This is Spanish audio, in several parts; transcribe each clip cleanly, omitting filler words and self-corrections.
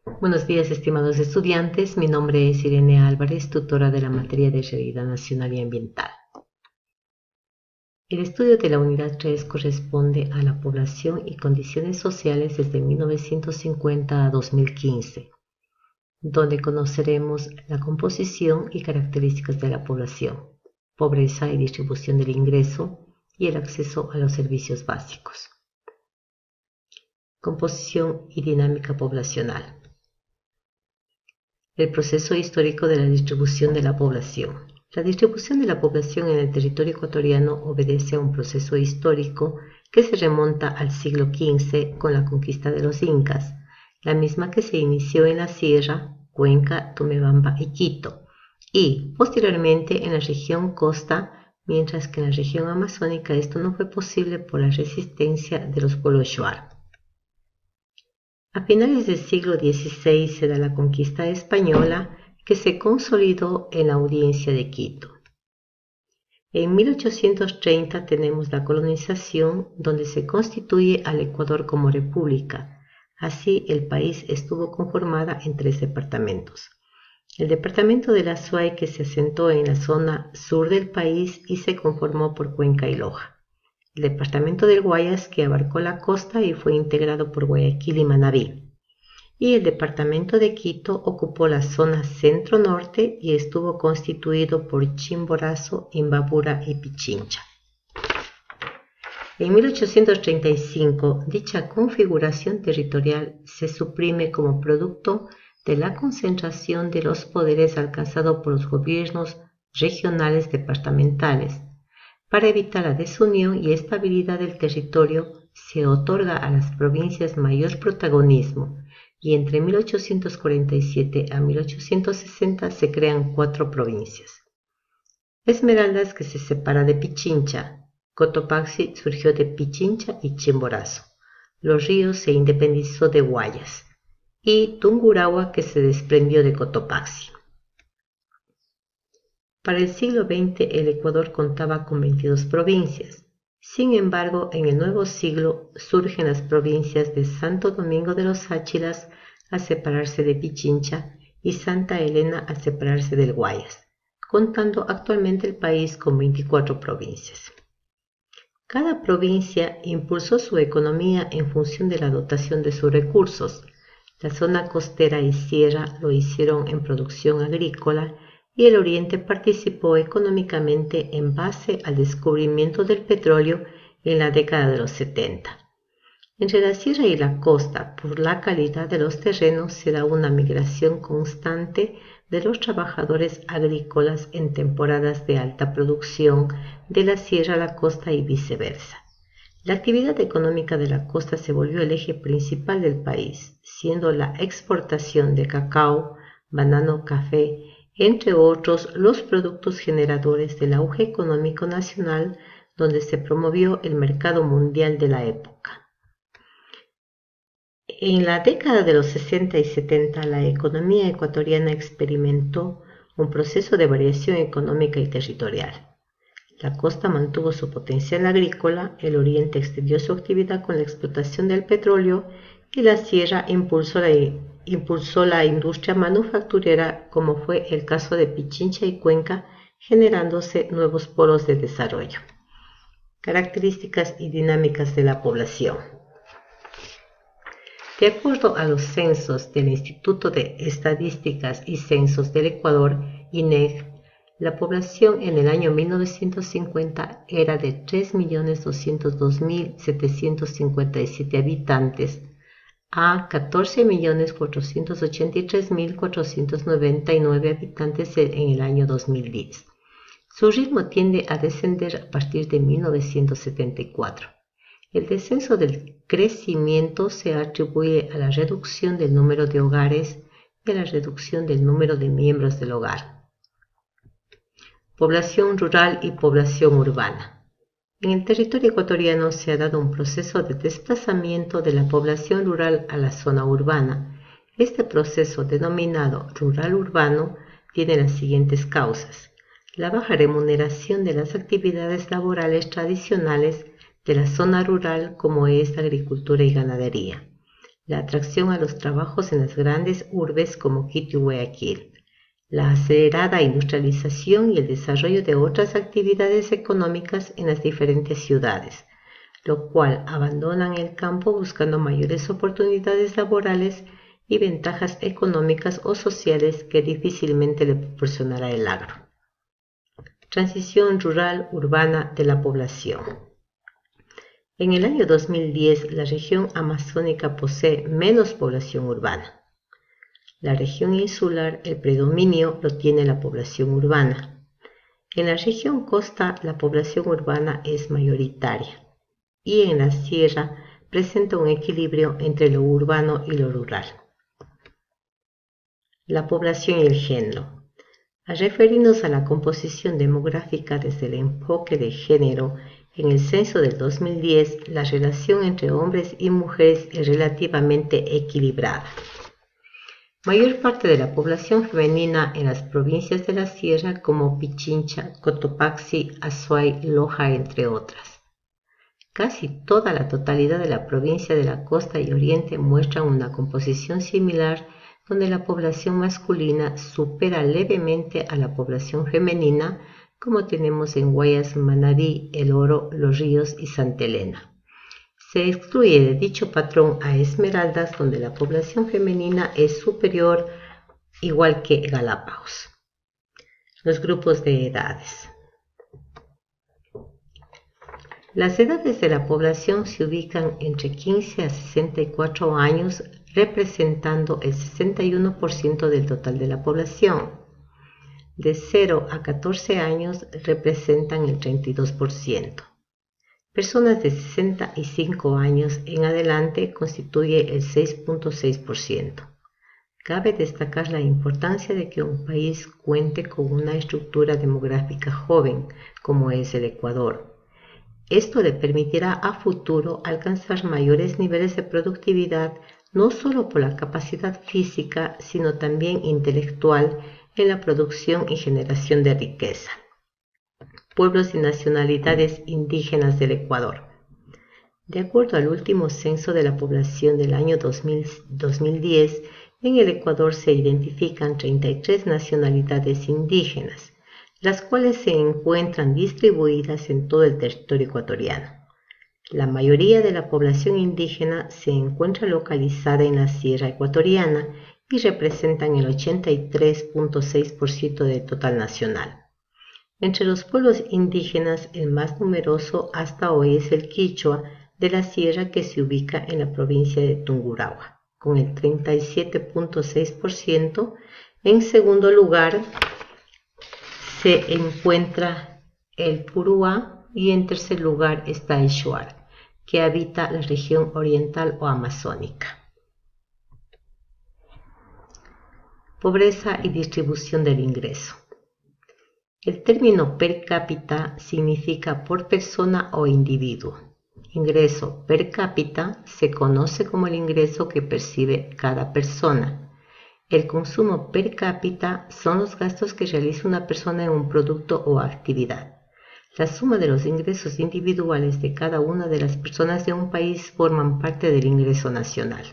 Buenos días, estimados estudiantes. Mi nombre es Irene Álvarez, tutora de la materia de Realidad Nacional y Ambiental. El estudio de la unidad 3 corresponde a la población y condiciones sociales desde 1950 a 2015, donde conoceremos la composición y características de la población, pobreza y distribución del ingreso y el acceso a los servicios básicos. Composición y dinámica poblacional. El proceso histórico de la distribución de la población. La distribución de la población en el territorio ecuatoriano obedece a un proceso histórico que se remonta al siglo XV con la conquista de los incas, la misma que se inició en la Sierra, Cuenca, Tumebamba y Quito, y posteriormente en la región costa, mientras que en la región amazónica esto no fue posible por la resistencia de los pueblos shuar. A finales del siglo XVI se da la conquista española que se consolidó en la Audiencia de Quito. En 1830 tenemos la colonización donde se constituye al Ecuador como república. Así el país estuvo conformada en 3 departamentos. El departamento de la Suay que se asentó en la zona sur del país y se conformó por Cuenca y Loja. El departamento del Guayas que abarcó la costa y fue integrado por Guayaquil y Manabí, y el departamento de Quito ocupó la zona centro-norte y estuvo constituido por Chimborazo, Imbabura y Pichincha. En 1835, dicha configuración territorial se suprime como producto de la concentración de los poderes alcanzado por los gobiernos regionales departamentales. Para evitar la desunión y estabilidad del territorio, se otorga a las provincias mayor protagonismo y entre 1847 a 1860 se crean 4 provincias. Esmeraldas, que se separa de Pichincha. Cotopaxi surgió de Pichincha y Chimborazo. Los Ríos se independizó de Guayas. Y Tungurahua, que se desprendió de Cotopaxi. Para el siglo XX el Ecuador contaba con 22 provincias. Sin embargo, en el nuevo siglo surgen las provincias de Santo Domingo de los Áchilas a separarse de Pichincha y Santa Elena a separarse del Guayas, contando actualmente el país con 24 provincias. Cada provincia impulsó su economía en función de la dotación de sus recursos. La zona costera y sierra lo hicieron en producción agrícola y el oriente participó económicamente en base al descubrimiento del petróleo en la década de los 70. Entre la sierra y la costa, por la calidad de los terrenos, se da una migración constante de los trabajadores agrícolas en temporadas de alta producción de la sierra a la costa y viceversa. La actividad económica de la costa se volvió el eje principal del país, siendo la exportación de cacao, banano, café, entre otros los productos generadores del auge económico nacional donde se promovió el mercado mundial de la época. En la década de los 60 y 70 la economía ecuatoriana experimentó un proceso de variación económica y territorial. La costa mantuvo su potencial agrícola, el oriente extendió su actividad con la explotación del petróleo y la sierra impulsó la industria manufacturera, como fue el caso de Pichincha y Cuenca, generándose nuevos polos de desarrollo. Características y dinámicas de la población. De acuerdo a los censos del Instituto de Estadísticas y Censos del Ecuador, INEC, la población en el año 1950 era de 3.202.757 habitantes a 14.483.499 habitantes en el año 2010. Su ritmo tiende a descender a partir de 1974. El descenso del crecimiento se atribuye a la reducción del número de hogares y a la reducción del número de miembros del hogar. Población rural y población urbana. En el territorio ecuatoriano se ha dado un proceso de desplazamiento de la población rural a la zona urbana. Este proceso, denominado rural-urbano, tiene las siguientes causas: la baja remuneración de las actividades laborales tradicionales de la zona rural, como es la agricultura y ganadería, la atracción a los trabajos en las grandes urbes como Quito y Guayaquil, la acelerada industrialización y el desarrollo de otras actividades económicas en las diferentes ciudades, lo cual abandonan el campo buscando mayores oportunidades laborales y ventajas económicas o sociales que difícilmente le proporcionará el agro. Transición rural-urbana de la población. En el año 2010, la región amazónica posee menos población urbana. La región insular, el predominio lo tiene la población urbana. En la región costa, la población urbana es mayoritaria y en la sierra presenta un equilibrio entre lo urbano y lo rural. La población y el género. Al referirnos a la composición demográfica desde el enfoque de género, en el censo del 2010, la relación entre hombres y mujeres es relativamente equilibrada. Mayor parte de la población femenina en las provincias de la sierra como Pichincha, Cotopaxi, Azuay, Loja, entre otras. Casi toda la totalidad de la provincia de la costa y oriente muestran una composición similar donde la población masculina supera levemente a la población femenina, como tenemos en Guayas, Manabí, El Oro, Los Ríos y Santa Elena. Se excluye de dicho patrón a Esmeraldas, donde la población femenina es superior, igual que Galápagos. Los grupos de edades. Las edades de la población se ubican entre 15 a 64 años, representando el 61% del total de la población. De 0 a 14 años representan el 32%. Personas de 65 años en adelante constituye el 6.6%. Cabe destacar la importancia de que un país cuente con una estructura demográfica joven, como es el Ecuador. Esto le permitirá a futuro alcanzar mayores niveles de productividad, no solo por la capacidad física, sino también intelectual en la producción y generación de riqueza. Pueblos y nacionalidades indígenas del Ecuador. De acuerdo al último censo de la población del año 2010, en el Ecuador se identifican 33 nacionalidades indígenas, las cuales se encuentran distribuidas en todo el territorio ecuatoriano. La mayoría de la población indígena se encuentra localizada en la sierra ecuatoriana y representan el 83.6% del total nacional. Entre los pueblos indígenas, el más numeroso hasta hoy es el quichua de la sierra, que se ubica en la provincia de Tungurahua, con el 37.6%. En segundo lugar se encuentra el purúa y en tercer lugar está el shuar, que habita la región oriental o amazónica. Pobreza y distribución del ingreso. El término per cápita significa por persona o individuo. Ingreso per cápita se conoce como el ingreso que percibe cada persona. El consumo per cápita son los gastos que realiza una persona en un producto o actividad. La suma de los ingresos individuales de cada una de las personas de un país forman parte del ingreso nacional.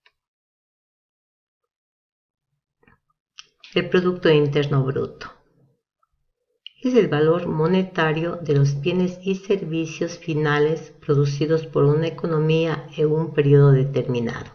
El Producto Interno Bruto es el valor monetario de los bienes y servicios finales producidos por una economía en un periodo determinado.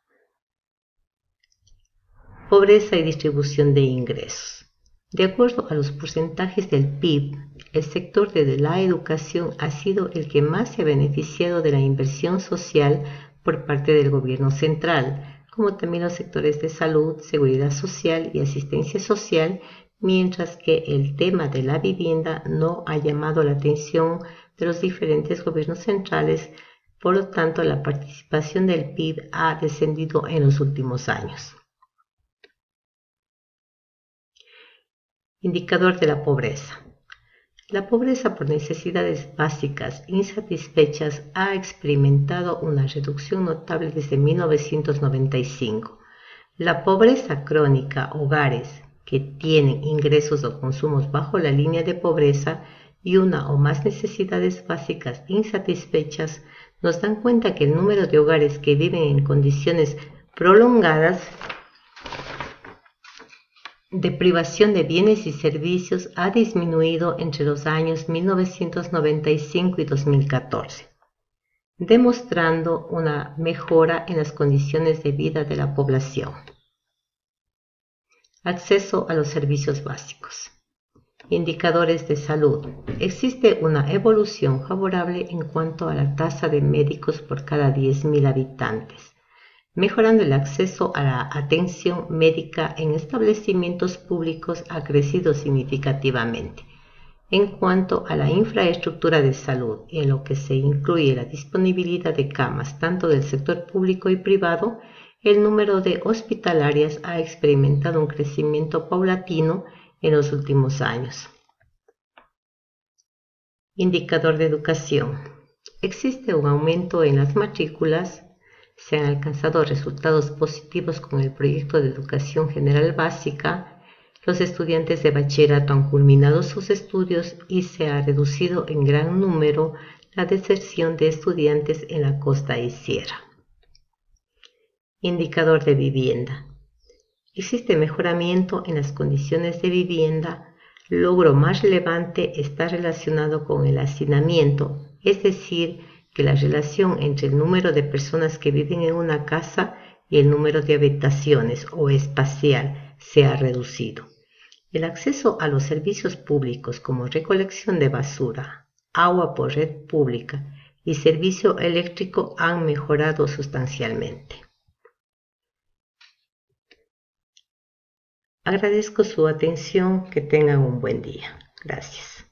Pobreza y distribución de ingresos. De acuerdo a los porcentajes del PIB, el sector de la educación ha sido el que más se ha beneficiado de la inversión social por parte del gobierno central, como también los sectores de salud, seguridad social y asistencia social, mientras que el tema de la vivienda no ha llamado la atención de los diferentes gobiernos centrales. Por lo tanto, la participación del PIB ha descendido en los últimos años. Indicador de la pobreza. La pobreza por necesidades básicas insatisfechas ha experimentado una reducción notable desde 1995. La pobreza crónica, hogares que tienen ingresos o consumos bajo la línea de pobreza y una o más necesidades básicas insatisfechas, nos dan cuenta que el número de hogares que viven en condiciones prolongadas de privación de bienes y servicios ha disminuido entre los años 1995 y 2014, demostrando una mejora en las condiciones de vida de la población. Acceso a los servicios básicos. Indicadores de salud. Existe una evolución favorable en cuanto a la tasa de médicos por cada 10.000 habitantes, mejorando el acceso a la atención médica en establecimientos públicos ha crecido significativamente. En cuanto a la infraestructura de salud, en lo que se incluye la disponibilidad de camas tanto del sector público y privado, el número de hospitalarias ha experimentado un crecimiento paulatino en los últimos años. Indicador de educación. Existe un aumento en las matrículas. Se han alcanzado resultados positivos con el proyecto de educación general básica. Los estudiantes de bachillerato han culminado sus estudios y se ha reducido en gran número la deserción de estudiantes en la costa y sierra. Indicador de vivienda. Existe mejoramiento en las condiciones de vivienda. Logro más relevante está relacionado con el hacinamiento, es decir, que la relación entre el número de personas que viven en una casa y el número de habitaciones o espacial se ha reducido. El acceso a los servicios públicos como recolección de basura, agua por red pública y servicio eléctrico han mejorado sustancialmente. Agradezco su atención, que tengan un buen día. Gracias.